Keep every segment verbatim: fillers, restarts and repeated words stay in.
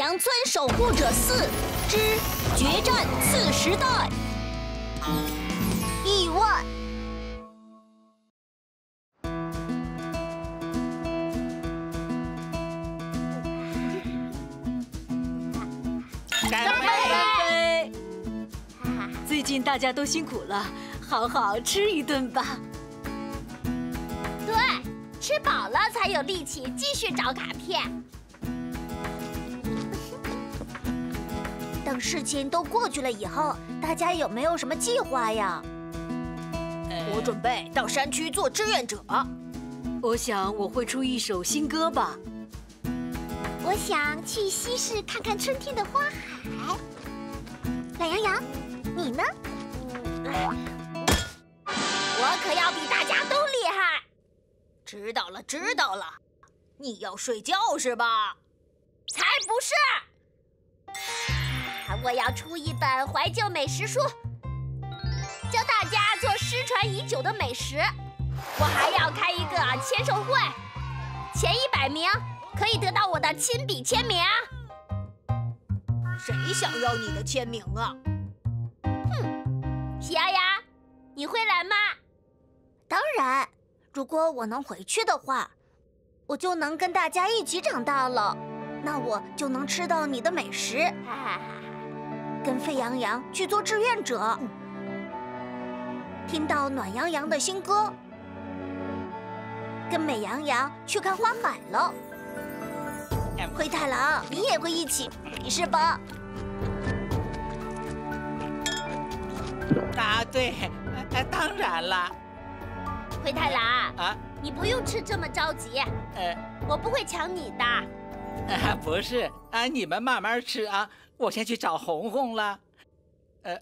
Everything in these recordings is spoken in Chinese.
阳村守护者四之决战次时代。意外。 干杯！最近大家都辛苦了，好好吃一顿吧。 对，吃饱了才有力气继续找卡片。等事情都过去了以后，大家有没有什么计划呀？ 我准备到山区做志愿者。 我想我会出一首新歌吧。 我想去西市看看春天的花海。懒羊羊，你呢？我可要比大家都厉害。 知道了，知道了。你要睡觉是吧？ 才不是！我要出一本怀旧美食书，教大家做失传已久的美食。我还要开一个签售会，前一百名可以得到我的亲笔签名。 谁想要你的签名啊？ 哼，喜羊羊，你会来吗？当然，如果我能回去的话，我就能跟大家一起长大了，那我就能吃到你的美食。跟沸羊羊去做志愿者，听到暖洋洋的新歌，跟美羊羊去看花海了。灰太狼，你也会一起，没事吧？ 啊，对，当然了。 灰太狼啊， 你不用吃这么着急，呃，我不会抢你的。 啊，不是啊，你们慢慢吃啊，我先去找红红了。呃，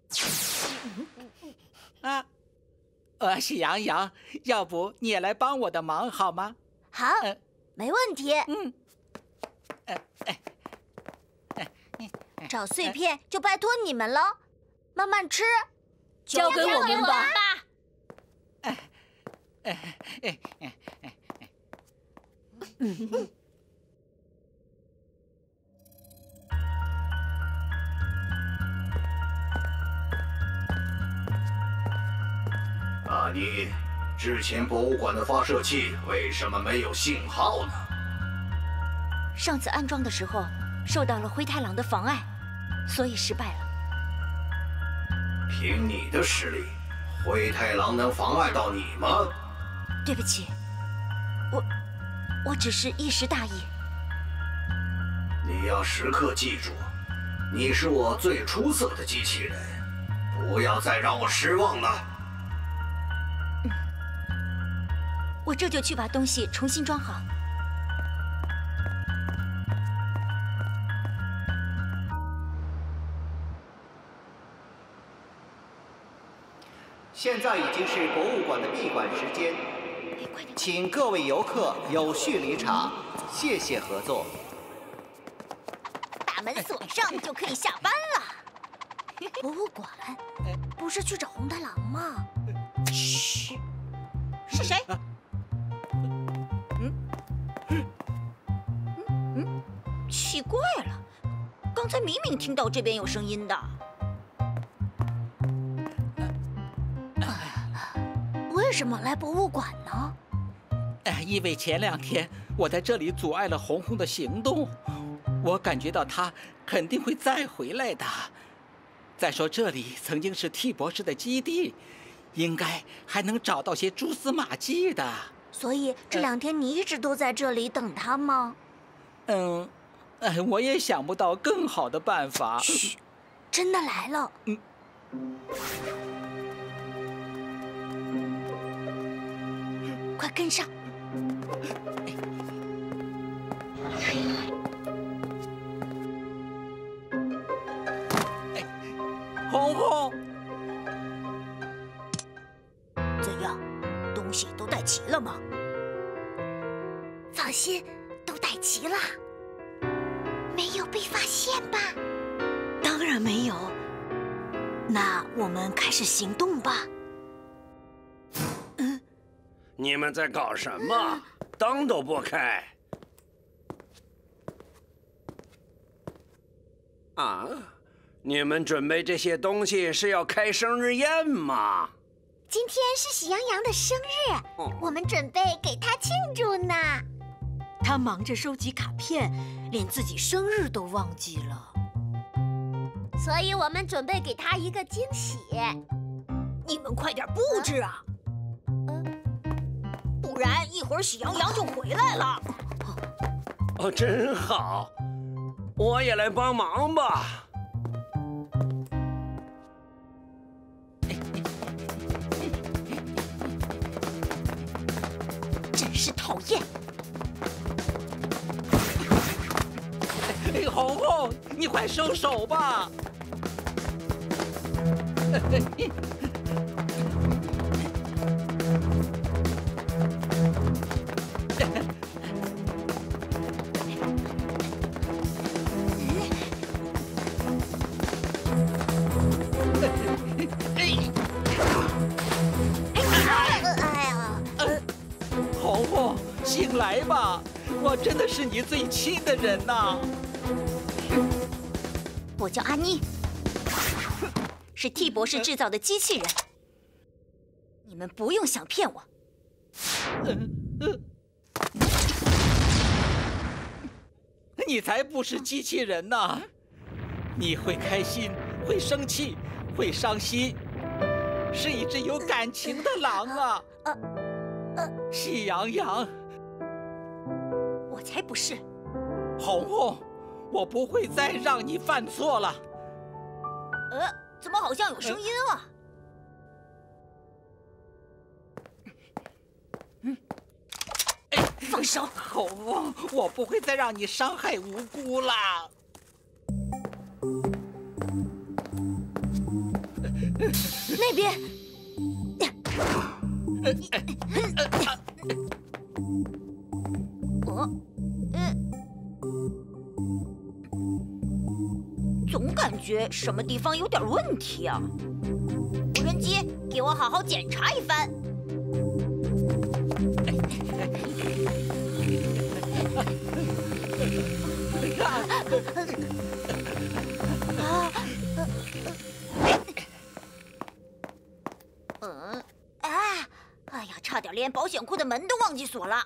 啊，呃，喜羊羊，要不你也来帮我的忙好吗？ 好，呃、没问题。 嗯。呃，哎， 哎，找碎片就拜托你们了，慢慢吃， 交给我们吧。 哎，哎哎哎哎哎。 嗯。 阿尼，之前博物馆的发射器为什么没有信号呢？ 上次安装的时候受到了灰太狼的妨碍，所以失败了。 凭你的实力，灰太狼能妨碍到你吗？ 对不起，我我只是一时大意。 你要时刻记住，你是我最出色的机器人，不要再让我失望了。 我这就去把东西重新装好。 现在已经是博物馆的闭馆时间，请各位游客有序离场，谢谢合作。 大门锁上就可以下班了。博物馆不是去找红太狼吗？嘘，是谁？ 嗯嗯嗯，奇怪了，刚才明明听到这边有声音的。为什么来博物馆呢？ 哎，因为前两天我在这里阻碍了红红的行动，我感觉到她肯定会再回来的。再说这里曾经是 T 博士的基地，应该还能找到些蛛丝马迹的。 所以这两天你一直都在这里等他吗？ 嗯，哎，我也想不到更好的办法。 嘘，真的来了。嗯。快跟上！ 哎，红红， 怎样？东西都带齐了吗？ 放心，都带齐了。没有被发现吧？ 当然没有。那我们开始行动吧。 你们在搞什么？灯都不开！ 啊，你们准备这些东西是要开生日宴吗？ 今天是喜羊羊的生日，哦、我们准备给他庆祝呢。 他忙着收集卡片，连自己生日都忘记了。 所以我们准备给他一个惊喜。 你们快点布置啊！嗯，不然一会儿喜羊羊就回来了。 哦，真好，我也来帮忙吧。 真是讨厌！ 哎，红红，你快收手吧！红红，醒来吧！我真的是你最亲的人呐！ 我叫安妮，是 T 博士制造的机器人。你们不用想骗我。 你才不是机器人呢！你会开心，会生气，会伤心，是一只有感情的狼啊！呃呃，喜羊羊， 我才不是。 红红，我不会再让你犯错了。 呃，怎么好像有声音啊？嗯，哎，放手！ 红红，我不会再让你伤害无辜啦。 那边。我，嗯，总感觉什么地方有点问题啊！无人机，给我好好检查一番。啊！嗯，啊！哎呀，差点连保险库的门都忘记锁了。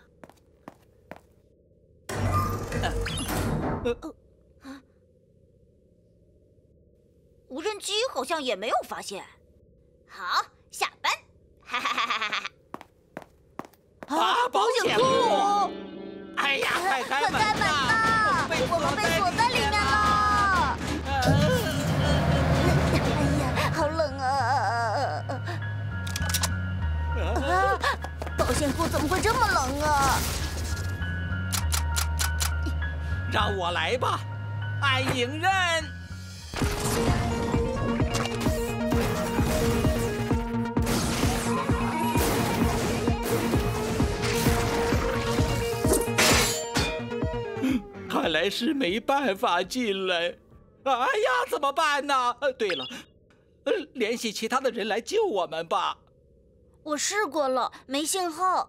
无人机好像也没有发现。好，下班。哈哈哈哈哈！ 啊，保险库！哎呀，快开门呐！ 我们被锁在里面了。哎呀，好冷啊！啊，保险库怎么会这么冷啊？ 让我来吧，爱迎刃。看来是没办法进来。哎呀，怎么办呢？呃，对了，呃，联系其他的人来救我们吧。 我试过了，没信号。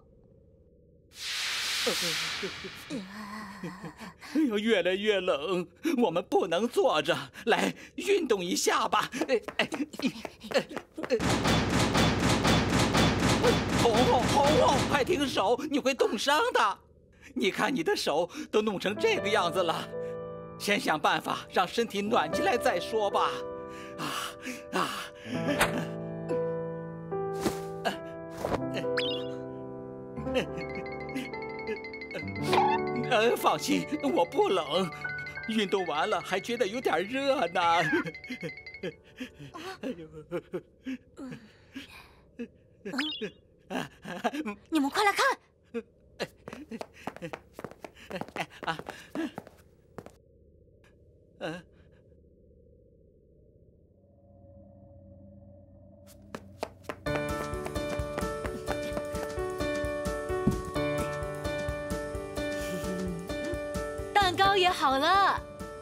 哎呦，越来越冷，我们不能坐着，来运动一下吧。哎哎哎哎！红红红红，快停手，你会冻伤的。你看你的手都弄成这个样子了，先想办法让身体暖起来再说吧。啊啊！呃，放心，我不冷，运动完了还觉得有点热呢。哎呦！你们快来看！ 啊，嗯。 蛋糕也好了，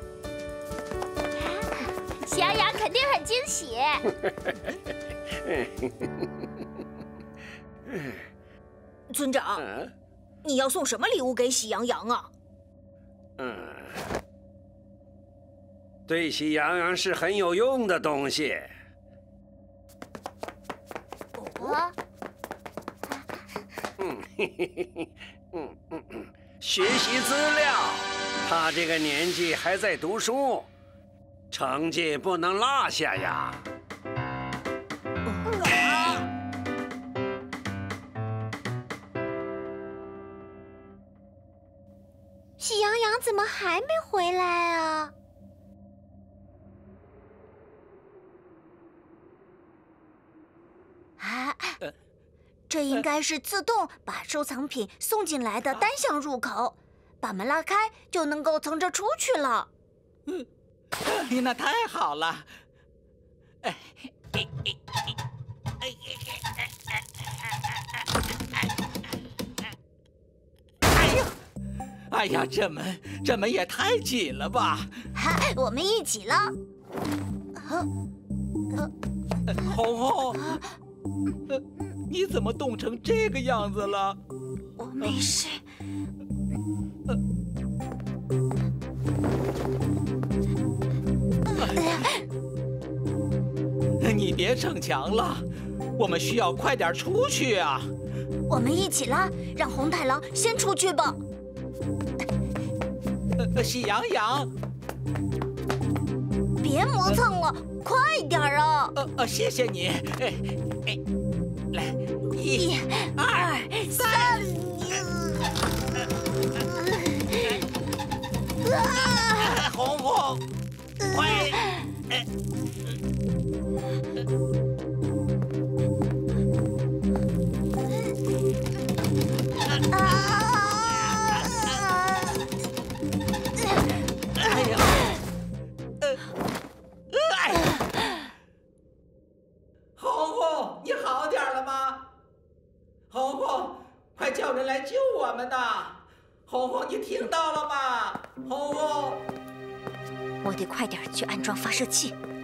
喜羊羊肯定很惊喜。 村长，啊、你要送什么礼物给喜羊羊啊？ 嗯， 对喜羊羊是很有用的东西。 我， 嗯，嘿嘿嘿嘿，嗯嗯嗯，学习资料。他这个年纪还在读书，成绩不能落下呀。 喜羊羊怎么还没回来啊？啊，这应该是自动把收藏品送进来的单向入口，把门拉开就能够从这出去了。 嗯，那太好了。哎，哎哎哎哎呀！哎呀，这门这门也太紧了吧！ 哈，我们一起了。 红红，呃，你怎么冻成这个样子了？ 我没事。 你别逞强了，我们需要快点出去啊！ 我们一起拉，让红太狼先出去吧。 呃，喜羊羊， 别磨蹭了，快点啊！ 呃呃，谢谢你。哎哎，来，一、 一、 二、三。啊！红红，快！哎。哎呀！呃，哎！红红，你好点了吗？红红，快叫人来救我们呐！红红，你听到了吗？红红， 我得快点去安装发射器。